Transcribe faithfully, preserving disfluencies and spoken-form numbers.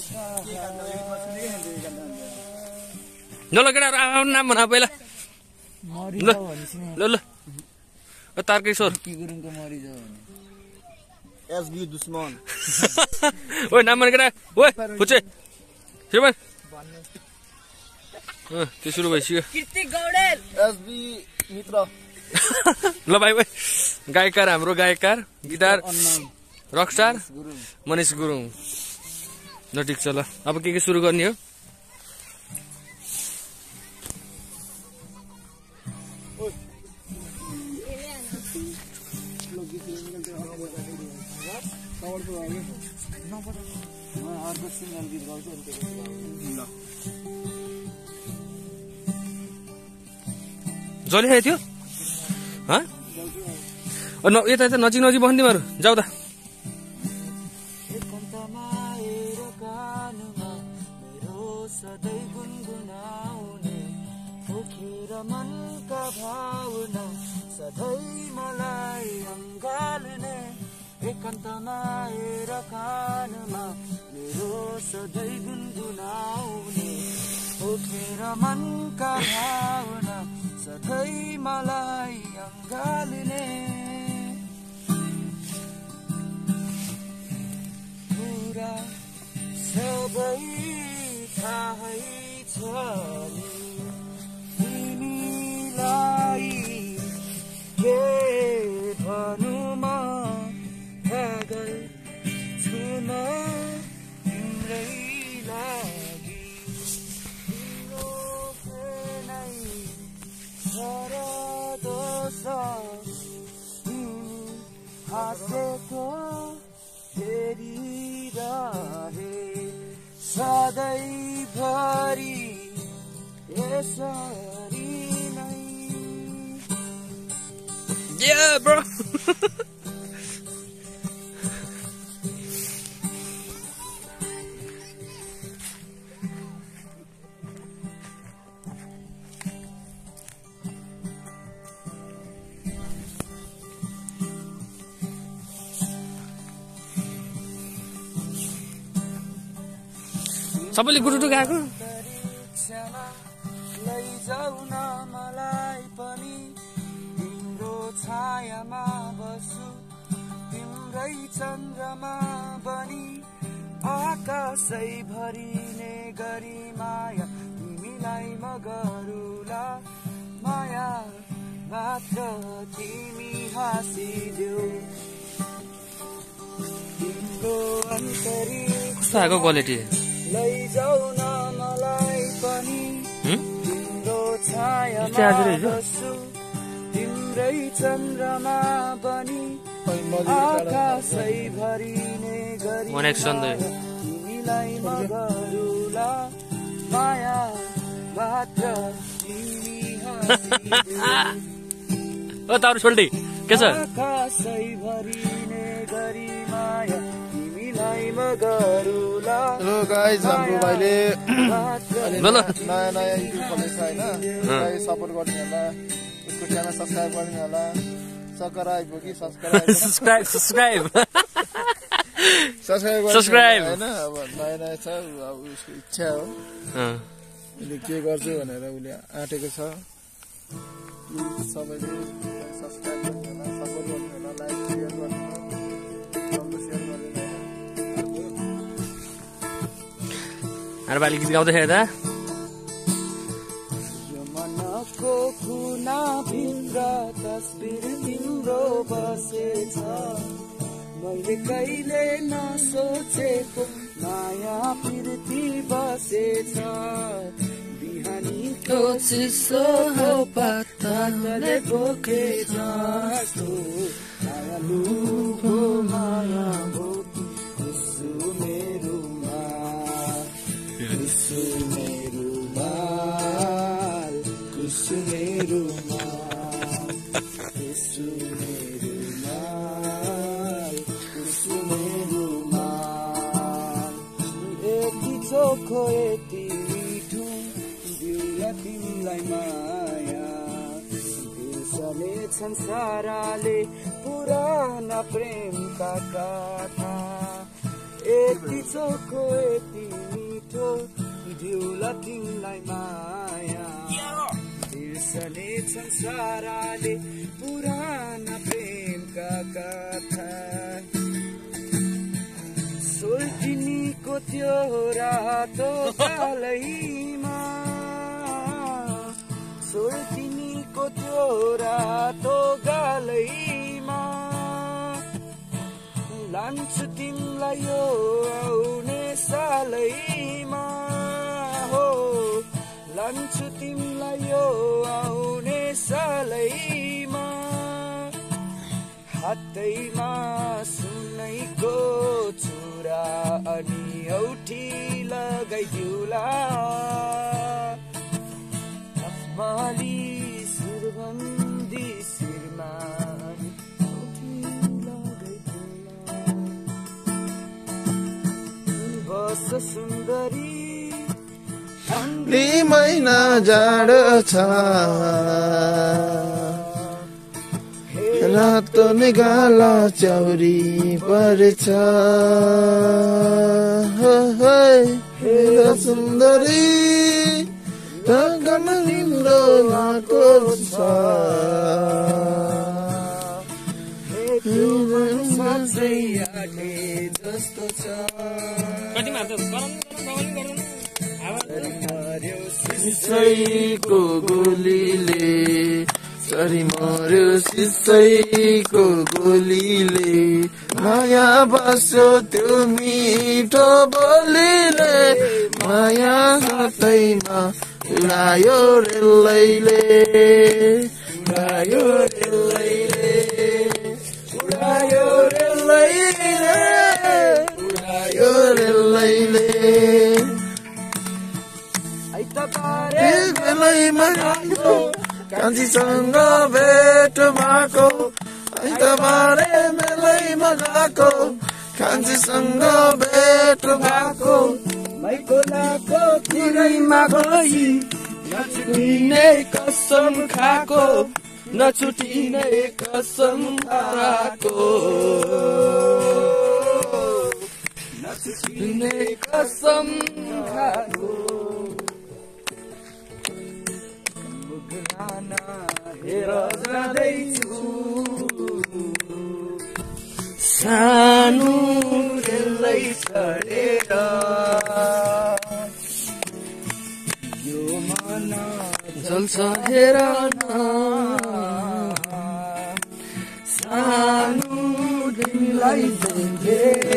ल ल केटा आफ्नो नाम भन पहिला ल ल ल तारकेश्वर एसबी दुश्मन ओए नाम भन केटा ओए फुचे श्रीमान त्यो सुरु भइसक्यो कीर्ति गौडेल एसबी मित्र ल भाइ भाइ गायककार हाम्रो गायककार गिटार रकस्टार मनिष गुरुङ ल ठिक छ ल अब के के सुरु गर्ने हो जलिरहेको थियो यता यता नजिक नजिक बस्ने तिमीहरू जाऊ त एकान्तमा आएर कानमा मेरो सधैँ गुनगुनाउने उठेर मनका भावना सधैँ मलाई अँगाल्ने कुरा सबै थाहै छ तिमीलाई के भनुमा पागल छु म तिम्रै लागि तिम्रो प्रेमै तर दोष तिमी हाँसेको हेरिरहे सधैँभरि यसरी नै Yeah, bro. सबैले गुटुटु गाएको लैजाऊ न मलाई पनि तिम्रो छायामा बस्छु तिम्रै चन्द्रमा बनी आकाशै भरिने गरी माया तिमीलाई म गरुला माया मात्र तिमी हाँसिदेऊ तिम्रो अन्तरिक्ष कस्तो आएको क्वालिटी लैजाऊ न मलाई पनि तिम्रो छायामा बस्छु तिम्रै चन्द्रमा बनी आकाशै भरिने गरी तिमीलाई म गरुला माया मात्र तिमी ओ तारु छोल्टी के छ आकाशै भरिने गरी माया म गरुला हेलो गाइज हाम्रो भाइले ल ल नयाँ नयाँ युट्युब खोलेको छ होइन गाइज सपोर्ट गर्ने होला उसको च्यानल सब्सक्राइब गर्ने होला सब्सक्राइब हो कि subscribe subscribe subscribe subscribe subscribe हैन अब नयाँ नयाँ छ अब उसको इच्छा हो उसले के गर्छु भनेर उसले आँटेको छ सबैले सब्सक्राइब गर्ने होला सपोर्ट गर्ने होला लाइक सेयर गर्ने होला सेयर गर्ने अरे बाली गीत गाउँदै हेर्दा मनको कुना भित्र तस्बिर तिम्रो बसेछ मैले कहिले नसोचेको माया फिर्ती बसेछ बिहानीको चिसो पत्ताले बोके जस्तो मायालुको माया बोकी खुसु मेरोमा खुसु मेरोमा खुसु मेरोमा खुसु मेरोमा खुसु मेरोमा यति चोखो यति मिठो दिउला तिमीलाई माया बिर्सनेछन् साराले पुराना प्रेमका गाथा यति चोखो यति मिठो दिउला तिमीलाई माया बिर्सने छन् साराले पुराना प्रेमका कथा सोल्टिनीको त्यो रातो कालैमा सोल्टिनीको त्यो रातो गालैमा लान्छु तिमीलाई यो आउने सालैमा हो लान्छु तिमीलाई यो आउने सालैमा हातैमा सुनैको चुरा अनि औठी लगाइदिउला माली सुरबन्दी शिरमा अनि औठी लगाइदिउला बस सुन्दरी ठन्डी महिना जाडो छ रातो निगाला चौरी पर्छ हे सुन्दरी गगन निलो लाको छ जस्तो छ सिसैको गोलीले सरी मर्यो सिसैको गोलीले माया बस्यो त्यो मिठो बोलीले माया हातैमा उडायो रेलैले उडायो रेलैले उडायो रेलैले उडायो रेलैले बेलैमा आयो कान्छीसँग भेट भएको आइतबारे मेलैमा गएको कान्छीसँग भेट भएको मैकोलाको कुरैमा गई नछुटिने कसम खाको नछुटिने कसम खाको नछुटिने कसम खाको मुगलाना हेर जाँदैछु सानो रेलै चढेर यो मन जल्छ हेर न सानो रेललाई देखेर